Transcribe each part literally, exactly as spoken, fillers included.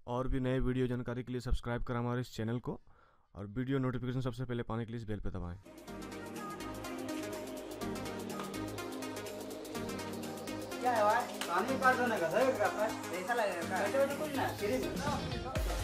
और भी नए वीडियो जानकारी के लिए सब्सक्राइब करें हमारे इस चैनल को, और वीडियो नोटिफिकेशन सबसे पहले पाने के लिए इस बेल पर दबाएं। क्या है भाई? पानी पास होने का सही का पैसा लगेगा। बैठे बैठे कुछ ना फ्री में।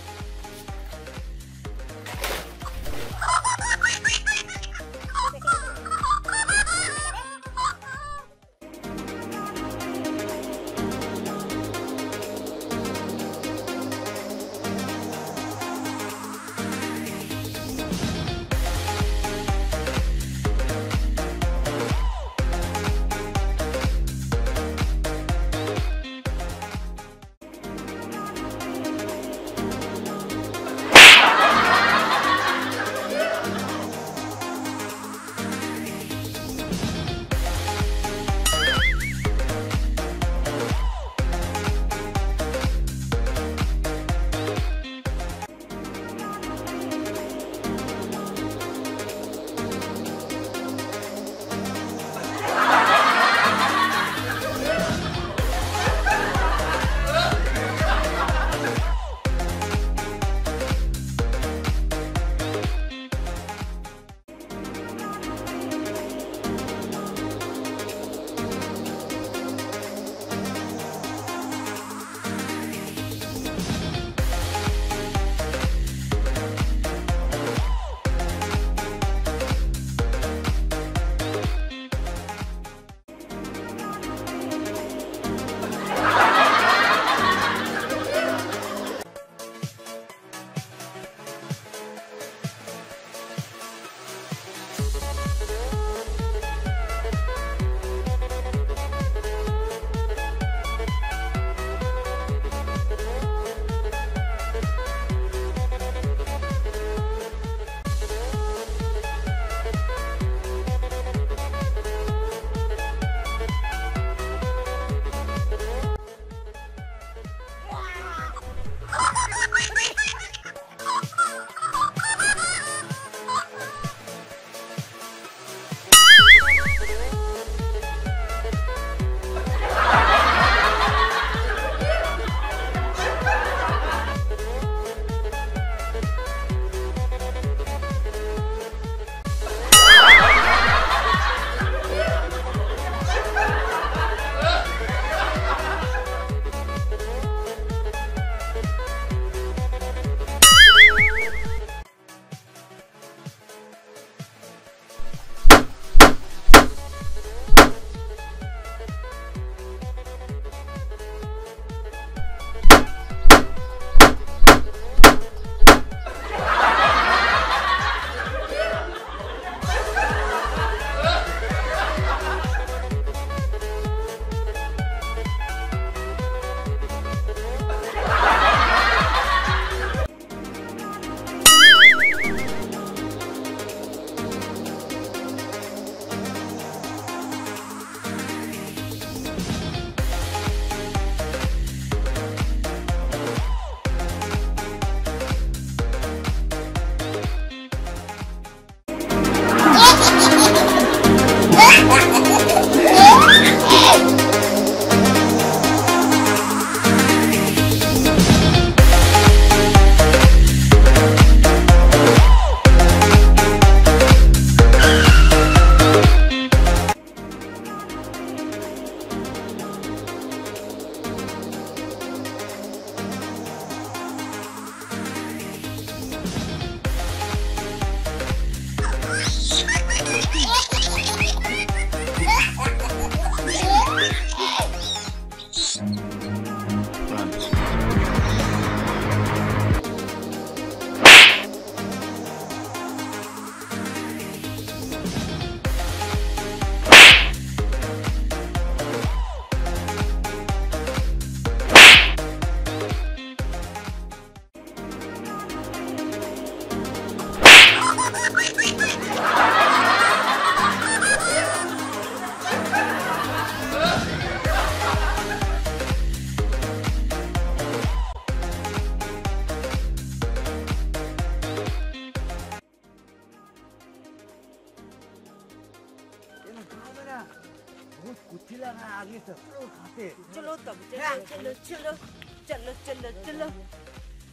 कुचिला ना आगे से खाते चलो तब चलो चलो चलो चलो चलो चलो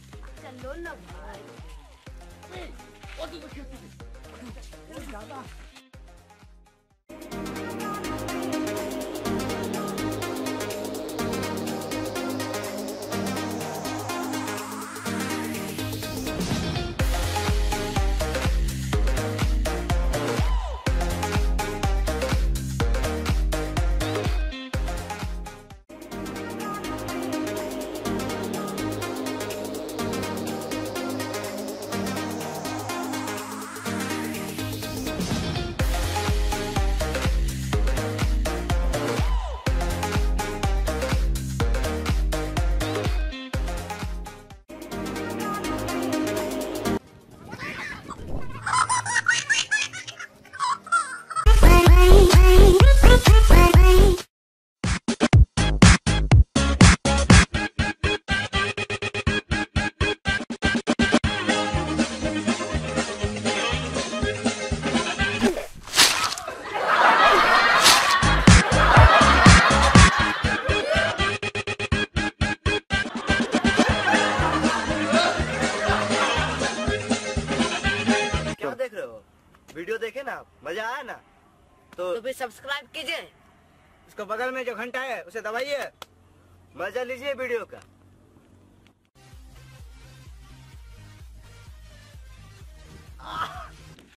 लो ना भाई। देख रहे हो? वीडियो देखे ना, मजा आया ना? तो, तो फिर सब्सक्राइब कीजिए। उसको बगल में जो घंटा है उसे दबाइए, मजा लीजिए वीडियो का।